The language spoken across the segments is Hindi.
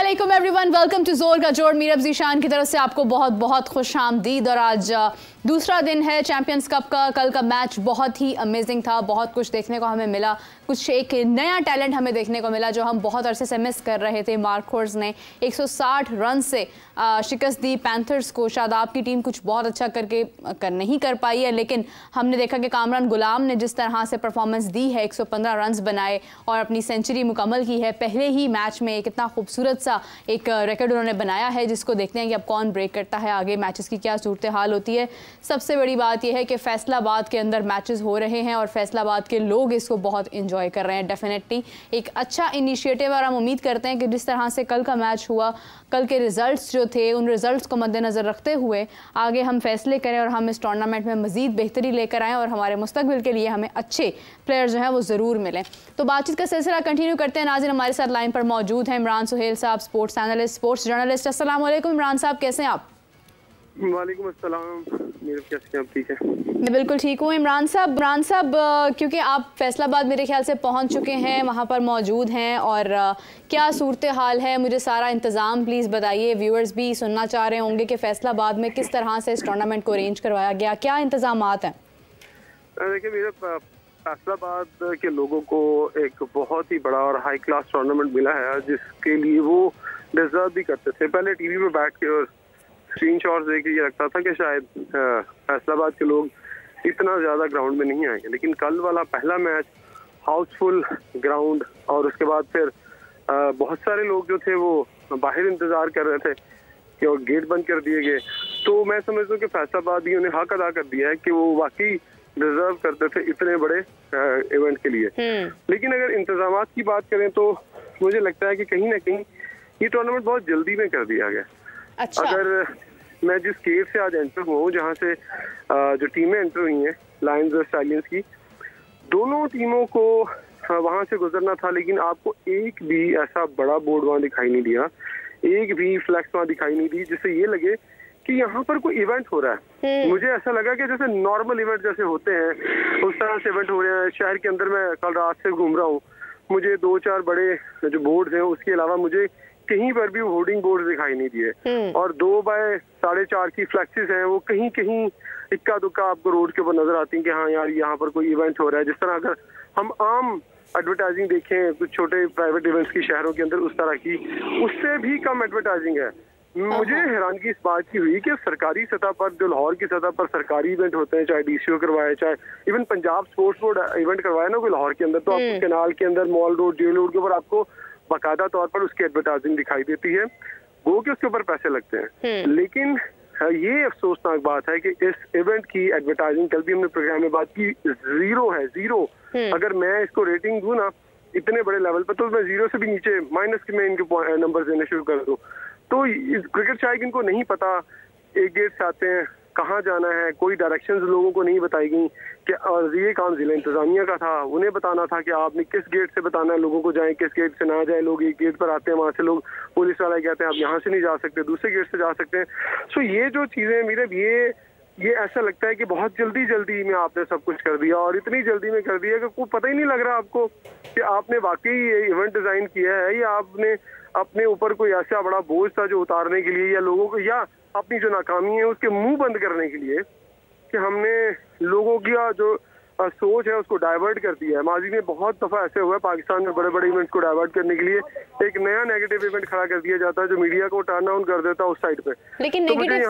अस्सलामुअलैकुम एवरीवन, वेलकम टू जोर का जोड़। मीरब ज़ीशान की तरफ से आपको बहुत बहुत खुश आमदीद। और आज दूसरा दिन है चैंपियंस कप का। कल का मैच बहुत ही अमेजिंग था, बहुत कुछ देखने को हमें मिला, कुछ एक नया टैलेंट हमें देखने को मिला जो हम बहुत अरसे से मिस कर रहे थे। मार्क होर्स ने 160 रन से शिकस्त दी पैंथर्स को। शादाब की टीम कुछ बहुत अच्छा नहीं कर पाई है, लेकिन हमने देखा कि कामरान गुलाम ने जिस तरह से परफॉर्मेंस दी है, 115 रन बनाए और अपनी सेंचुरी मुकम्मल की है पहले ही मैच में। कितना खूबसूरत सा एक रिकॉर्ड उन्होंने बनाया है, जिसको देखते हैं कि अब कौन ब्रेक करता है, आगे मैचेस की क्या सूरत हाल होती है। सबसे बड़ी बात यह है कि फैसलाबाद के अंदर मैचेस हो रहे हैं और फैसलाबाद के लोग इसको बहुत इंजॉय कर रहे हैं। डेफिनेटली एक अच्छा इनिशिएटिव और हम उम्मीद करते हैं कि जिस तरह से कल का मैच हुआ, कल के रिजल्ट्स जो थे, उन रिजल्ट्स को मद्देनज़र रखते हुए आगे हम फैसले करें और हम इस टूर्नामेंट में मज़ीद बेहतरी लेकर आएँ और हमारे मुस्तकबिल के लिए हमें अच्छे प्लेयर जो हैं वो ज़रूर मिलें। तो बातचीत का सिलसिला कंटिन्यू करते हैं। नाज़रीन, हमारे साथ लाइन पर मौजूद हैं इमरान सुहेल साहब, स्पोर्ट्स एनालिस्ट, स्पोर्ट्स जर्नलिस्ट। अस्सलाम वालेकुम इमरान साहब, कैसे हैं आप? वालेकुम अस्सलाम, कैसे हैं आप? ठीक है, मैं बिल्कुल ठीक हूँ। इमरान साहब, क्योंकि आप फैसलाबाद मेरे ख्याल से पहुँच चुके हैं, वहाँ पर मौजूद हैं, और क्या सूरत हाल है, मुझे सारा इंतज़ाम प्लीज़ बताइए। व्यूअर्स भी सुनना चाह रहे होंगे कि फैसलाबाद में किस तरह से इस टूर्नामेंट को अरेंज करवाया गया, क्या इंतज़ामात हैं? देखिए, मेरे फैसलाबाद के लोगों को एक बहुत ही बड़ा और हाई क्लास टूर्नामेंट मिला है, जिसके लिए वो डिजर्व भी करते थे। पहले टीवी पे बैठ के और स्क्रीन शॉट्स देख के ये लगता था कि शायद फैसलाबाद के लोग इतना ज्यादा ग्राउंड में नहीं आएंगे, लेकिन कल वाला पहला मैच हाउसफुल ग्राउंड, और उसके बाद फिर बहुत सारे लोग जो थे वो बाहर इंतजार कर रहे थे कि और गेट बंद कर दिए गए। तो मैं समझता हूँ कि फैसलाबादियों ने हक अदा कर दिया है कि वो वाकई डिजर्व करते थे इतने बड़े इवेंट के लिए। लेकिन अगर इंतजामात की बात करें तो मुझे लगता है कि कहीं ना कहीं ये टूर्नामेंट बहुत जल्दी में कर दिया गया। अच्छा। अगर मैं जिस गेट से आज एंटर हुआ हूँ, जहाँ से जो टीमें एंटर हुई हैं, लायंस और स्टैलियंस की, दोनों टीमों को वहां से गुजरना था, लेकिन आपको एक भी ऐसा बड़ा बोर्ड वहां दिखाई नहीं दिया, एक भी फ्लैक्स वहां दिखाई नहीं दी जिससे ये लगे कि यहाँ पर कोई इवेंट हो रहा है। मुझे ऐसा लगा कि जैसे नॉर्मल इवेंट जैसे होते हैं उस तरह से इवेंट हो रहे हैं। शहर के अंदर मैं कल रात से घूम रहा हूँ, मुझे 2-4 बड़े जो बोर्ड हैं उसके अलावा मुझे कहीं पर भी होर्डिंग बोर्ड दिखाई नहीं दिए, और 2 बाय 4.5 की फ्लैक्सेस हैं, वो कहीं कहीं इक्का दुक्का आपको रोड के ऊपर नजर आती हैं कि हाँ यार यहाँ पर कोई इवेंट हो रहा है। जिस तरह अगर हम आम एडवर्टाइजिंग देखें कुछ छोटे प्राइवेट इवेंट्स की शहरों के अंदर, उस तरह की, उससे भी कम एडवर्टाइजिंग है। मुझे हैरानगी इस बात की हुई कि सरकारी सतह पर, जो लाहौर की सतह पर सरकारी इवेंट होते हैं, चाहे डीसीओ करवाए, चाहे even Punjab sports board event करवाए ना कोई लाहौर के अंदर, तो आपको कैनाल के अंदर, मॉल रोड, जेल रोड के ऊपर आपको बाकायदा तौर पर उसकी एडवर्टाइजिंग दिखाई देती है, वो कि उसके ऊपर पैसे लगते हैं। लेकिन ये अफसोसनाक बात है कि इस इवेंट की एडवर्टाइजिंग, कल भी हमने प्रोग्राम में बात की, ज़ीरो है, ज़ीरो। अगर मैं इसको रेटिंग दूं ना इतने बड़े लेवल पर, तो मैं 0 से भी नीचे माइनस में इनके नंबर देने शुरू कर दूं। तो क्रिकेट शायद इनको नहीं पता एक गेट से आते हैं कहाँ जाना है, कोई डायरेक्शंस लोगों को नहीं बताई गई कि, और ये काम जिला इंतजामिया का था, उन्हें बताना था कि आपने किस गेट से बताना है लोगों को, जाएं किस गेट से ना जाए। लोग एक गेट पर आते हैं, वहां से लोग पुलिस वाले कहते हैं आप यहाँ से नहीं जा सकते, दूसरे गेट से जा सकते हैं। सो ये जो चीजें मेरे ये ऐसा लगता है कि बहुत जल्दी में आपने सब कुछ कर दिया, और इतनी जल्दी में कर दिया कि कोई पता ही नहीं लग रहा आपको कि आपने वाकई ये इवेंट डिजाइन किया है या आपने अपने ऊपर कोई ऐसा बड़ा बोझ था जो उतारने के लिए, या लोगों को, या अपनी जो नाकामी है उसके मुंह बंद करने के लिए, कि हमने लोगों की जो सोच है उसको डाइवर्ट कर दिया है। माजी में बहुत दफा ऐसे हुआ है पाकिस्तान में, बड़े बड़े इवेंट्स को डाइवर्ट करने के लिए एक नया नेगेटिव इवेंट खड़ा कर दिया जाता है जो मीडिया को टर्न ऑन कर देता है उस साइड पे। लेकिन नेगेटिव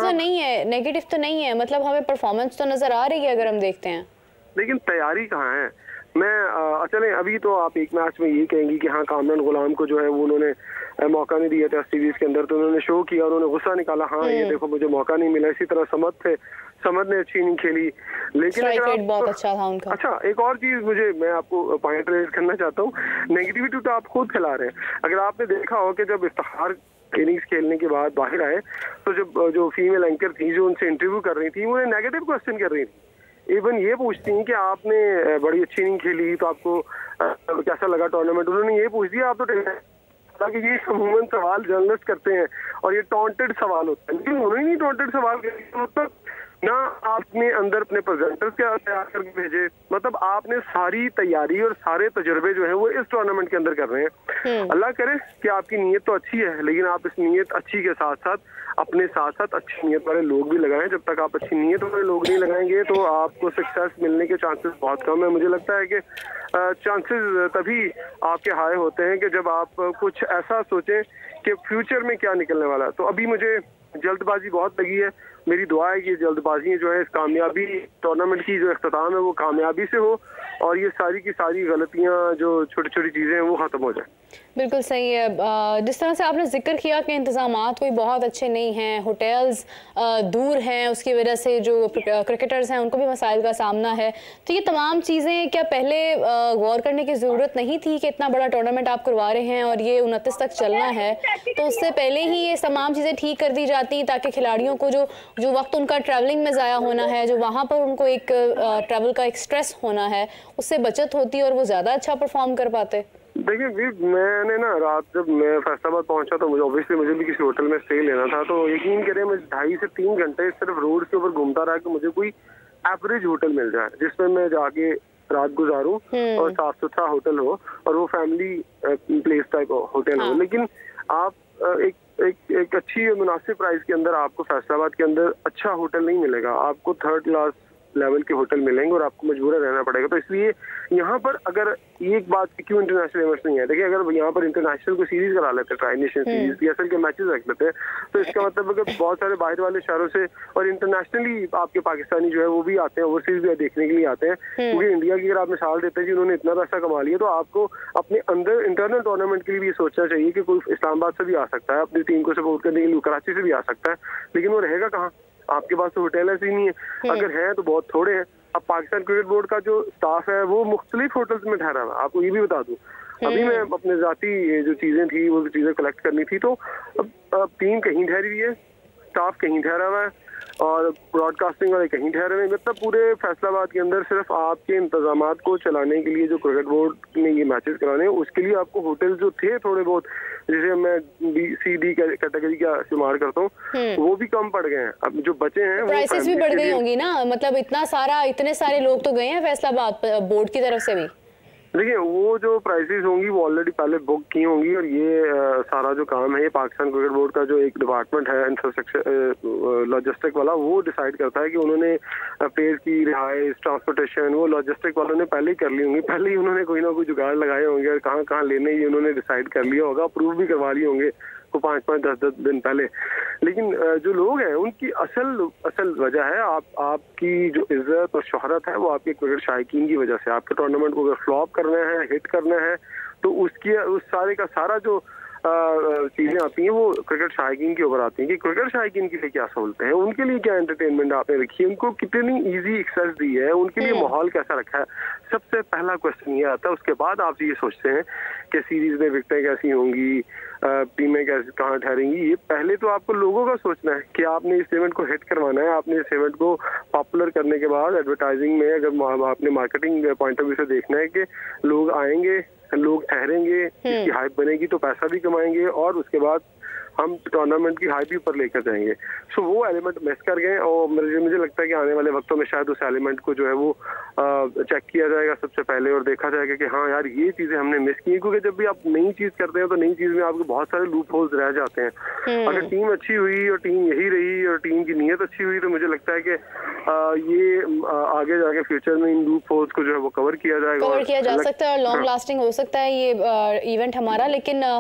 तो नहीं है, मतलब हमें परफॉर्मेंस तो नजर आ रही है अगर हम देखते हैं, लेकिन तैयारी कहाँ है। मैं चलें, अभी तो आप एक मैच में ये कहेंगी कि हाँ कामरान गुलाम को जो है वो उन्होंने मौका नहीं दिया टेस्ट सीरीज के अंदर, तो उन्होंने शो किया और उन्होंने गुस्सा निकाला, हाँ ये देखो मुझे मौका नहीं मिला। इसी तरह समद ने अच्छी नहीं खेली, लेकिन बहुत अच्छा था उनका। अच्छा, एक और चीज मैं आपको पॉइंट रेज करना चाहता हूँ, नेगेटिविटी तो आप खुद फैला रहे हैं। अगर आपने देखा हो कि जब इफ्तिखार इनिंग्स खेलने के बाद बाहर आए, तो जो फीमेल एंकर थी जो उनसे इंटरव्यू कर रही थी, उन्हें नेगेटिव क्वेश्चन कर रही थी। इवन ये पूछती हैं कि आपने बड़ी अच्छी इनिंग खेली तो आपको कैसा लगा टूर्नामेंट। उन्होंने ये पूछ दिया, आप तो कि ये अमूमन सवाल जर्नलिस्ट करते हैं और ये टॉन्टेड सवाल होता है, लेकिन उन्होंने नहीं टॉन्टेड सवाल किया। मतलब ना आपने अंदर अपने प्रेजेंटर्स क्या तैयार करके भेजे, मतलब आपने सारी तैयारी और सारे तजुर्बे जो है वो इस टूर्नामेंट के अंदर कर रहे हैं। अल्लाह करे कि आपकी नीयत तो अच्छी है, लेकिन आप इस नीयत अच्छी के साथ साथ अपने साथ साथ अच्छी नीयत वाले लोग भी लगाएं। जब तक आप अच्छी नीयत वाले लोग नहीं लगाएंगे तो आपको सक्सेस मिलने के चांसेस बहुत कम है। मुझे लगता है कि चांसेस तभी आपके हाई होते हैं कि जब आप कुछ ऐसा सोचें कि फ्यूचर में क्या निकलने वाला है। तो अभी मुझे जल्दबाजी बहुत लगी है। मेरी दुआ है कि जल्दबाजी जो है इस कामयाबी टूर्नामेंट की जो इख्तिताम है वो कामयाबी से हो और ये सारी की सारी गलतियां जो छोटी छोटी चीज़ें हैं वो ख़त्म हो जाए। बिल्कुल सही है। जिस तरह से आपने जिक्र किया कि इंतज़ामात कोई बहुत अच्छे नहीं हैं, होटल्स दूर हैं, उसकी वजह से जो क्रिकेटर्स हैं उनको भी मसाइल का सामना है, तो ये तमाम चीज़ें क्या पहले गौर करने की ज़रूरत नहीं थी कि इतना बड़ा टूर्नामेंट आप करवा रहे हैं और ये 29 तक चलना है, तो उससे पहले ही ये तमाम चीज़ें ठीक कर दी जाती ताकि खिलाड़ियों को जो वक्त उनका ट्रैवलिंग में ज़ाया होना है, जो वहाँ पर उनको एक ट्रैवल का एक स्ट्रेस होना है, उससे बचत होती और वो ज़्यादा अच्छा परफॉर्म कर पाते। देखिए जी, मैंने ना रात जब मैं फैसलाबाद पहुंचा तो मुझे भी किसी होटल में स्टे लेना था, तो यकीन करें मैं 2.5 से 3 घंटे सिर्फ रोड के ऊपर घूमता रहा कि मुझे कोई एवरेज होटल मिल जाए जिसमें मैं जाके रात गुजारूं और साफ सुथरा होटल हो और वो फैमिली प्लेस टाइप होटल हो। लेकिन आप एक अच्छी मुनासिब प्राइस के अंदर आपको फैसलाबाद के अंदर अच्छा होटल नहीं मिलेगा। आपको 3rd क्लास लेवल के होटल मिलेंगे और आपको मजबूरन रहना पड़ेगा। तो इसलिए यहाँ पर अगर एक बात क्यों इंटरनेशनल इवेंट्स नहीं है, देखिए अगर यहाँ पर इंटरनेशनल को सीरीज करा लेते हैं, ट्राई नेशन सीरीज PSL के मैचेस रख लेते हैं, तो इसका मतलब है कि बहुत सारे बाहर वाले शहरों से और इंटरनेशनली आपके पाकिस्तानी जो है वो भी आते हैं, ओवरसीज भी देखने के लिए आते हैं। क्योंकि इंडिया की अगर आप मिसाल देते हैं कि उन्होंने इतना पैसा कमा लिया, तो आपको अपने अंदर इंटरनल टूर्नामेंट के लिए भी सोचना चाहिए कि कोई इस्लामाबाद से भी आ सकता है, अपनी टीम को सपोर्ट करने के लिए कराची से भी आ सकता है, लेकिन वो रहेगा कहाँ? आपके पास तो होटल ऐसे ही नहीं है, अगर है तो बहुत थोड़े हैं। अब पाकिस्तान क्रिकेट बोर्ड का जो स्टाफ है वो मुख्तलिफ होटल्स में ठहरा हुआ है। आपको ये भी बता दूं, अभी मैं अपने जाती जो चीजें थी वो चीजें कलेक्ट करनी थी, तो अब टीम कहीं ठहरी हुई है, स्टाफ कहीं ठहरा हुआ है और ब्रॉडकास्टिंग वाले कहीं ठहरे हुए हैं। मतलब पूरे फैसलाबाद के अंदर सिर्फ आपके इंतजामात को चलाने के लिए जो क्रिकेट बोर्ड ने ये मैचेस कराने हैं उसके लिए आपको होटल जो थे थोड़े बहुत, जिसे मैं BCD कैटेगरी का शुमार करता हूँ, वो भी कम पड़ गए हैं। अब जो बचे हैं प्राइसेस भी बढ़ गई होंगी ना, मतलब इतने सारे लोग तो गए हैं फैसलाबाद बोर्ड की तरफ से भी। देखिए वो जो प्राइसेस होंगी वो ऑलरेडी पहले बुक की होंगी और ये सारा जो काम है ये पाकिस्तान क्रिकेट बोर्ड का जो एक डिपार्टमेंट है इंफ्रास्ट्रक्चर लॉजिस्टिक वाला, वो डिसाइड करता है कि उन्होंने प्लेयर्स की रिहाइश ट्रांसपोर्टेशन वो लॉजिस्टिक वालों ने पहले ही कर ली होंगी। पहले ही उन्होंने कोई ना कोई जुगाड़ लगाए होंगे और कहाँ कहाँ लेने ही उन्होंने डिसाइड कर लिया होगा, अप्रूव भी करवा लिए होंगे को 5-5, 10-10 दिन पहले। लेकिन जो लोग हैं उनकी असल वजह है आपकी जो इज्जत और शोहरत है वो आपके क्रिकेट शायकीन की वजह से। आपके टूर्नामेंट को अगर फ्लॉप करना है, हिट करना है, तो उस सारे का सारा जो चीजें आती हैं वो क्रिकेट शायकीन के ऊपर आती हैं कि क्रिकेट शायकीन के लिए क्या सहूलतें हैं, उनके लिए क्या एंटरटेनमेंट आपने रखी है, उनको कितनी इजी एक्सेस दी है, उनके लिए माहौल कैसा रखा है। सबसे पहला क्वेश्चन ये आता है, उसके बाद आप ये सोचते हैं कि सीरीज में विकेटें कैसी होंगी, टीमें कैसे कहाँ ठहरेंगी। ये पहले तो आपको लोगों का सोचना है कि आपने इस इवेंट को हिट करवाना है। आपने इस इवेंट को पॉपुलर करने के बाद एडवर्टाइजिंग में अगर आपने मार्केटिंग पॉइंट ऑफ व्यू से देखना है कि लोग आएंगे, लोग ठहरेंगे, इसकी हाइप बनेगी तो पैसा भी कमाएंगे और उसके बाद हम टूर्नामेंट की हाइप भी ऊपर लेकर जाएंगे। सो वो एलिमेंट मिस कर गए और मुझे लगता है कि आने वाले वक्तों में शायद उस एलिमेंट को जो है वो चेक किया जाएगा सबसे पहले और देखा जाएगा कि हाँ यार ये चीजें हमने मिस की। क्योंकि जब भी आप नई चीज करते हैं तो नई चीज में आपको बहुत सारे लूप होल्स रह जाते हैं। अगर टीम अच्छी हुई और टीम यही रही और टीम की नीयत अच्छी हुई तो मुझे लगता है कि ये आगे जाके फ्यूचर में इन लूप होल्स को जो है वो कवर किया जाएगा, कवर किया जा सकता है और लॉन्ग लास्टिंग हो सकता है ये इवेंट हमारा। लेकिन